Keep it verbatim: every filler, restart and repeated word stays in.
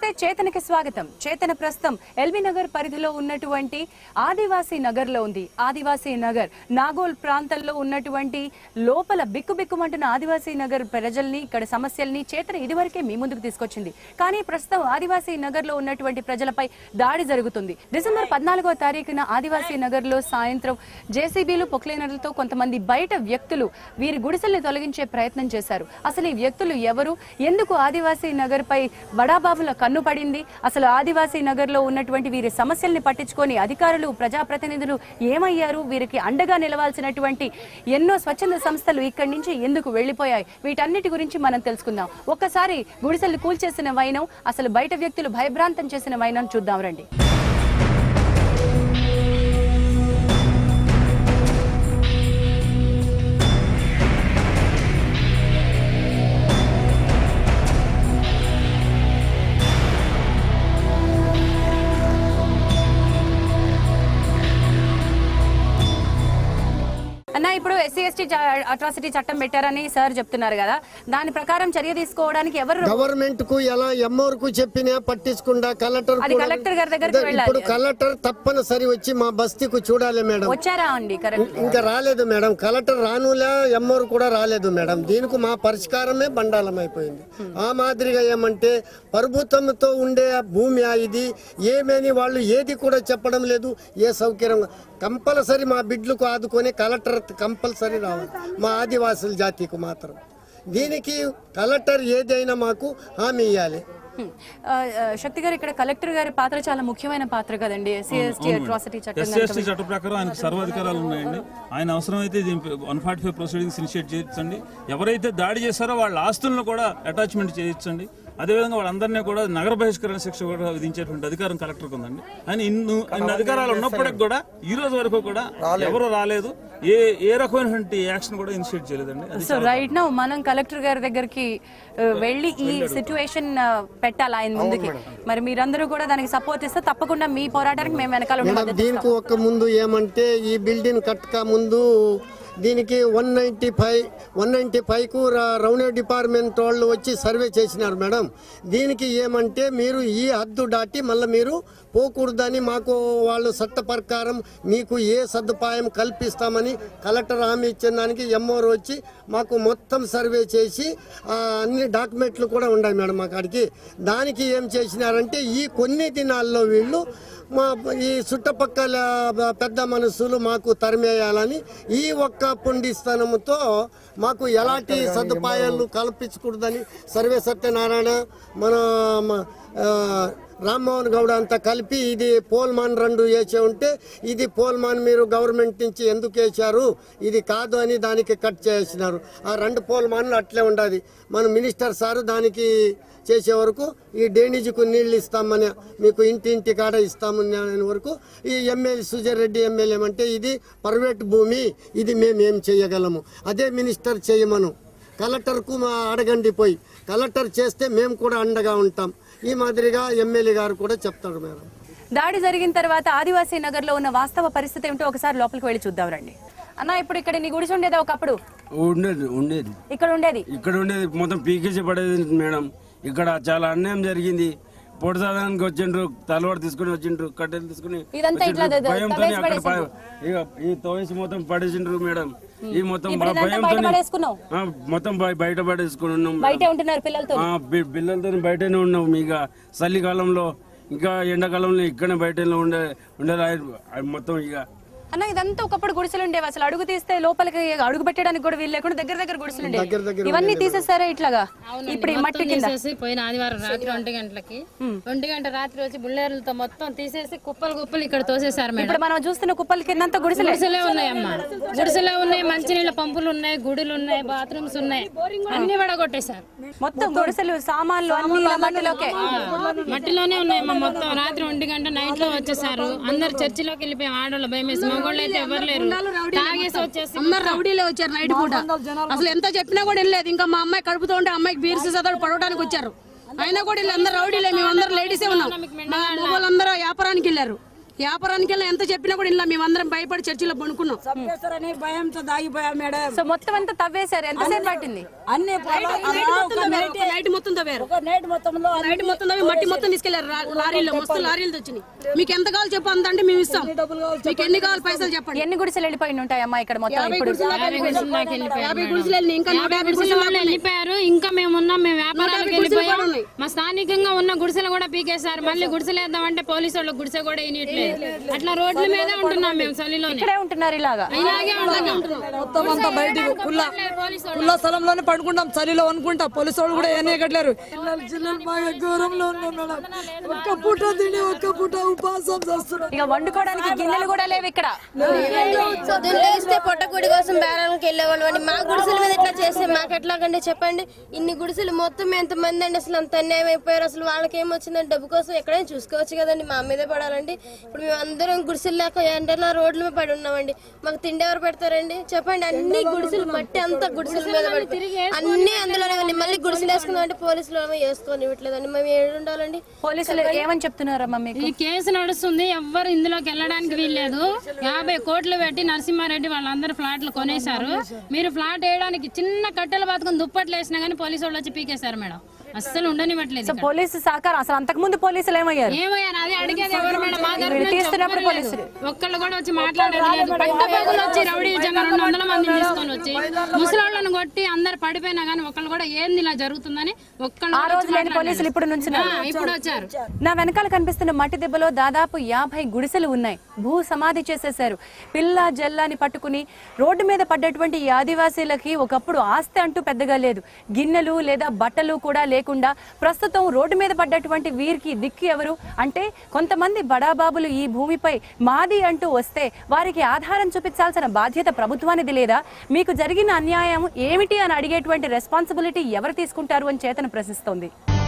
నమస్తే చేతనకి స్వాగతం. చేతన ప్రస్తుతం ఎల్బీ నగర్ పరిధిలో ఉన్నటువంటి ఆదివాసీ నగర్ లో ఉంది. ఆదివాసీ నగర్ నాగోల్ ప్రాంతంలో ఉన్నటువంటి లోపల బిక్కుబిక్కుమంటున్న ఆదివాసీ నగర్ ప్రజల్ని ఇక్కడ సమస్యల్ని చేతన ఇదివరకే మీ ముందుకు తీసుకొచ్చింది. కానీ ప్రస్తుతం ఆదివాసీ నగర్ లో ఉన్నటువంటి ప్రజలపై దాడి జరుగుతుంది. డిసెంబర్ పద్నాలుగో తారీఖున ఆదివాసీ నగర్ లో సాయంత్రం జేసీబీలు పొక్లైనర్లతో కొంతమంది బయట వ్యక్తులు వీరి గుడిసెల్ని తొలగించే ప్రయత్నం చేశారు. అసలు ఈ వ్యక్తులు ఎవరు, ఎందుకు ఆదివాసీ నగర్ పై బడాబాబుల కన్ను పడింది, అసలు ఆదివాసీ నగర్ లో ఉన్నటువంటి వీరి సమస్యల్ని పట్టించుకొని అధికారులు ప్రజాప్రతినిధులు ఏమయ్యారు, వీరికి అండగా నిలవాల్సినటువంటి ఎన్నో స్వచ్ఛంద సంస్థలు ఇక్కడి నుంచి ఎందుకు వెళ్లిపోయాయి, వీటన్నిటి గురించి మనం తెలుసుకుందాం. ఒక్కసారి గుడిసెలు కూల్చేసిన వైనం, అసలు బయట వ్యక్తులు భయభ్రాంతం చేసిన వైనం చూద్దాం రండి. అన్న, ఇప్పుడు ఎస్సీ ఎస్టీ అట్రాసిటీ చట్టం పెట్టారని సార్ చెప్తున్నారు కదా, దాని ప్రకారం చర్య తీసుకోవడానికి ఎవరు గవర్నమెంట్ కు ఎలా ఎంఆర్ కు చెప్పినా పట్టించుకుండా కలెక్టర్ కలెక్టర్ గారి దగ్గరికి ఇప్పుడు కలెక్టర్ తప్పనిసరి వచ్చి మా బస్తీకు చూడాలి మేడం. వచ్చారా అండి? ఇంకా రాలేదు మేడం, కలెక్టర్ రానులే, ఎంఆర్ కూడా రాలేదు మేడం. దీనికి మా పరిష్కారమే బండాలం అయిపోయింది. ఆ మాదిరిగా ఏమంటే ప్రభుత్వంతో ఉండే భూమి ఇది ఏమని వాళ్ళు ఏది కూడా చెప్పడం లేదు. ఏ సౌకర్యం కంపల్సరీ మా బిడ్లకు ఆదుకొని కలెక్టర్ కంపల్సరీ రావాలి మా ఆదివాసుల జాతికి మాత్రం. దీనికి కలెక్టర్ ఏదైనా మాకు హామీ ఇవ్వాలి. శక్తి గారు, ఇక్కడ కలెక్టర్ గారి పాత్ర చాలా ముఖ్యమైన పాత్ర కదండి. ఎస్సీ ఎస్టీ అట్రాసిటీ చట్టం ప్రకారం ఆయనకు సర్వాధికారాలు ఉన్నాయండి. ఆయన అవసరమైతే one forty five proceedings initiate చేయొచ్చండి. ఎవరైతే దాడి చేశారో వాళ్ళ ఆస్తులను కూడా అటాచ్మెంట్ చేయొచ్చండి. అదేవిధంగా వాళ్ళందరినీ కూడా నగర బహిష్కరణ శిక్ష కూడా విధించేటువంటి అధికారం కలెక్టర్కి ఉందండి. ఆయన ఇన్ని ఇన్ని అధికారాలు ఉన్నప్పటికీ కూడా ఈ రోజు వరకు కూడా ఎవరు రాలేదు, ఏ ఏ రకమైనటువంటి యాక్షన్ కూడా ఇనిషియేట్ చేయలేదండి. సో రైట్ నౌ మనం కలెక్టర్ గారి దగ్గరికి వెళ్ళి ఈ సిచ్యువేషన్ పెట్టాలి ఆయన ముందుకి. మరి మీరందరూ కూడా దానికి సపోర్ట్ ఇస్తే తప్పకుండా మీ పోరాటానికి మేము వెనకాల. దీనికి ఒక ముందు ఏమంటే ఈ బిల్డింగ్ కట్టక ముందు దీనికి one ninety five one ninety ఫైవ్కు రెవెన్యూ డిపార్ట్మెంట్ వాళ్ళు వచ్చి సర్వే చేసినారు మేడం. దీనికి ఏమంటే మీరు ఈ హద్దు దాటి మళ్ళీ మీరు పోకూడదని మాకు వాళ్ళు చట్ట ప్రకారం మీకు ఏ సదుపాయం కల్పిస్తామని కలెక్టర్ హామీ ఇచ్చిన దానికి ఎంఆర్ వచ్చి మాకు మొత్తం సర్వే చేసి అన్ని డాక్యుమెంట్లు కూడా ఉన్నాయి మేడం మా కాడికి. దానికి ఏం చేసినారంటే ఈ కొన్ని దినాల్లో వీళ్ళు మా ఈ చుట్టుపక్కల పెద్ద మనసులు మాకు తరిమేయాలని ఈ ఒక్క పుండిస్థానంతో మాకు ఎలాంటి సదుపాయాలు కల్పించకూడదని సర్వే సత్యనారాయణ మన రామ్మోహన్ గౌడ్ అంతా కలిపి ఇది పోల్మాన్ రెండు వేసే ఉంటే ఇది పోల్మాన్ మీరు గవర్నమెంట్ నుంచి ఎందుకు వేసారు, ఇది కాదు అని దానికి కట్ చేసినారు. ఆ రెండు పోల్మాన్లు అట్లే ఉండాలి. మన మినిస్టర్ సారు దానికి చేసే వరకు ఈ డ్రైనేజీకు నీళ్లు ఇస్తామని మీకు ఇంటి ఇంటి కాడ ఇస్తామని వరకు ఈ ఎమ్మెల్యే సుజయ్ రెడ్డి ఎమ్మెల్యే అంటే ఇది ప్రైవేట్ భూమి, ఇది మేము ఏం చేయగలము, అదే మినిస్టర్ చేయమను, కలెక్టర్కు మా అడగండి పోయి, కలెక్టర్ చేస్తే మేము కూడా అండగా ఉంటాం. ఈ మాదిరిగా ఎమ్మెల్యే గారు కూడా చెప్తారు మేడం. దాడి జరిగిన తర్వాత ఆదివాసీ నగర్ లో ఉన్న వాస్తవ పరిస్థితి ఏమిటో ఒకసారి లోపలికి వెళ్ళి చూద్దాం రండి. అన్న, ఇప్పుడు ఇక్కడ నీ గుడిసి ఉండేదా ఒకప్పుడు? ఉండేది ఉండేది ఇక్కడ ఉండేది ఇక్కడ ఉండేది మొత్తం పీకేసి పడేది మేడం. ఇక్కడ చాలా అన్యాయం జరిగింది. పొడిసాదానికి వచ్చిండ్రు, తలవాడు తీసుకుని వచ్చిండ్రు, కట్టెలు తీసుకుని భయంతో అక్కడ ఇక ఈ తోసి మొత్తం పడేసిండ్రు మేడం. ఈ మొత్తం భయంతో మొత్తం బయట పడేసుకుని ఉన్నాం. పిల్లలతో బయటనే ఉన్నాం. ఇక చలికాలంలో ఇంకా ఎండాకాలంలో ఇక్కడనే బయటలో ఉండే ఉండే మొత్తం. ఇక అన్న, ఇదంతా ఒకప్పుడు గుడిసెలు ఉండేవి. అసలు అడుగు తీస్తే లోపలికి అడుగు పెట్టడానికి కూడా వీలు లేకుండా దగ్గర దగ్గర గుడిసెలు ఉండేవి. ఇవన్నీ తీసేస్తారా ఇట్లాగా? ఇప్పుడు మట్టి కింద పోయిన ఆదివారం రాత్రి ఒంటి గంటలకి ఒంటి గంట రాత్రి వచ్చి బుల్లేరులతో మొత్తం తీసేసి కుప్పలు కుప్పలు ఇక్కడ తోసేసారు. ఇప్పుడు మనం చూస్తున్న కుప్పల కింద గుడిసెలే ఉన్నాయమ్మా. గుడిసెలే ఉన్నాయి, మంచినీళ్ళ పంపులు ఉన్నాయి, గుడులు ఉన్నాయి, బాత్రూమ్స్ ఉన్నాయి, అన్ని వడగొట్టేశారు. మొత్తం గుడిసెలు సామాన్లు అన్ని మట్టిలోకే మట్టిలోనే ఉన్నాయమ్మా. మొత్తం రాత్రి ఒంటి గంట నైట్ లో వచ్చేసారు. అందరు చర్చిలోకి వెళ్ళిపోయాం. ఆడవాళ్ళు భయం వేసి మగోళ్ళైతే ఎవరు లేరు. తాగేసి వచ్చేసి అందరు రౌడీలే వచ్చారు నైట్ పూట. అసలు ఎంత చెప్పినా కూడా వెళ్ళలేదు. ఇంకా మా అమ్మాయి కడుపుతో ఉంటే అమ్మాయికి బీర్సి చదవడం పడవడానికి వచ్చారు. అయినా కూడా వీళ్ళందరూ రౌడీలే. మేము అందరూ లేడీసే ఉన్నాం. మా మొగోళ్ళందరూ వ్యాపారానికి వెళ్ళారు. వ్యాపారానికి వెళ్ళి ఎంత చెప్పినా కూడా ఇలా మేమందరం భయపడి చర్చిలో పడుకున్నాం. చంపేస్తారని భయంతో దాగిపోయాం మేడం. సో మొత్తం అంతా తవ్వేశారు. ఎంతసేపు పట్టింది? అన్ని నైట్ మొత్తం తవ్వారు. నైట్ మొత్తంలో నైట్ మొత్తం తవ్వి మట్టి మొత్తం తీసుకెళ్లారు లారీలో. మస్తు లారీలు వచ్చినాయి. మీకు ఎంత కావాలి చెప్పు, అంత అంటే మేము ఇస్తాం. మీకు ఎన్ని కావాలి పైసలు చెప్పండి. ఎన్ని గుడిసెలు వెళ్ళిపోయి ఉంటాయమ్మా ఇక్కడ మొత్తం? ఇప్పుడు యాభై గుడిసెలు వెళ్ళినాయి. ఇంకా నూట యాభై గుడిసెలు వెళ్ళిపోయారు. ఇంకా మేము ఉన్నాం, మేము వ్యాపారాలకు వెళ్ళిపోయాం. మా స్థానికంగా ఉన్న గుడిసెలు కూడా పీకేశారు. మళ్ళీ గుడిసెలు వేద్దామంటే పోలీసు వాళ్ళు గుడిసె కూడా వేయట్లేదు. అట్లా రోడ్ల మీదే ఉంటున్నాం మేము. చలిలో ఇక్కడే ఉంటున్నారు. ఇలాగా ఇలాగే ఉంటున్నాం. మొత్తం అంతా బయటికి కుల్లా కుల్లా స్థలంలోనే పడుకుంటాం. చలిలో అనుకుంటా పోలీసు వాళ్ళు కూడా ఏం ఎక్కట్లేరు. జిల్లలు బాగా ఘోరంలో ఉన్నాం మేడం. ఒక్క పూట తిని ఒక్క పూట ఉపవాసం చేస్తున్నాం. ఇక వండుకోవడానికి గిన్నెలు కూడా లేవు ఇక్కడ. లేస్తే పొట్టకూడి కోసం బేరాలకు వెళ్ళేవాళ్ళు అండి. మా గుడిసెల మీద ఇట్లా చేస్తే మాకు ఎట్లాగండి చెప్పండి. ఇన్ని గుడిసెలు మొత్తం ఎంత మంది అండి, అసలు అంత అన్యాయం అయిపోయారు. అసలు వాళ్ళకి ఏమొచ్చిందండి, డబ్బు కోసం ఎక్కడైనా చూసుకోవచ్చు కదండి. మా మీదే పడాలండి. ఇప్పుడు మేము అందరం గుడిసెలు లేక ఎండలా రోడ్ల మీద పడి ఉన్నామండి. మాకు తిండి ఎవరు పెడతారండి చెప్పండి. అన్ని గుడిసెలు మట్టి అంతా గుడిసెల మీద పడి అన్ని అందులోనే అండి. మళ్ళీ గుడిసెలు వేసుకుందాం అంటే పోలీసులు ఏమో వేసుకొని ఇవ్వట్లేదండి. మేము ఏడు ఉండాలండి. పోలీసులు ఏమని చెప్తున్నారమ్మా మీకు? ఈ కేసు నడుస్తుంది, ఎవ్వరు ఇందులోకి వెళ్ళడానికి వీల్లేదు. యాభై కోట్లు పెట్టి నరసింహారెడ్డి వాళ్ళందరూ ఫ్లాట్లు కొనేశారు. మీరు ఫ్లాట్ వేయడానికి చిన్న కట్టెలు బాతుకొని దుప్పట్లు వేసినా కానీ పోలీసు వాళ్ళు వచ్చి పీకేశారు మేడం. అస్సలు ఉండనివ్వట్లేదు. పోలీసు సహకారం అసలు అంతకు ముందు పోలీసులు ఏమయ్యారు? ఏమయ్యారు అది అడిగేది ఎవరు మేడం? మా తరపున తీస్తున్నప్పుడు పోలీసులు ఒక్కళ్ళు కూడా వచ్చి మాట్లాడేది లేదు. పట్టపగలు వచ్చి రౌడీ జంగా రెండు వందల మంది తీసుకొని వచ్చి ముసలాళ్ళను కొట్టి అందరు పడిపోయినా కానీ ఒకళ్ళు కూడా ఏంది ఇలా జరుగుతుందని ఒక్కళ్ళు ఆ రోజు లేని పోలీసులు ఇప్పుడు నుంచి ఇప్పుడు వచ్చారు. నా వెనకాల కనిపిస్తున్న మట్టి దెబ్బలో దాదాపు యాభై గుడిసెలు ఉన్నాయి. భూ సమాధి చేసేశారు. పిల్ల జల్లాని పట్టుకుని రోడ్డు మీద పడ్డటువంటి ఈ ఆదివాసీలకి ఒకప్పుడు ఆస్తి అంటూ పెద్దగా లేదు. గిన్నెలు లేదా బట్టలు కూడా లేకుండా ప్రస్తుతం రోడ్డు మీద పడ్డటువంటి వీరికి దిక్కు ఎవరు అంటే కొంతమంది బడాబాబులు ఈ భూమిపై మాది అంటూ వస్తే వారికి ఆధారం చూపించాల్సిన బాధ్యత ప్రభుత్వానిది లేదా? మీకు జరిగిన అన్యాయం ఏమిటి అని అడిగేటువంటి రెస్పాన్సిబిలిటీ ఎవరు తీసుకుంటారు అని చేతన ప్రశ్నిస్తోంది.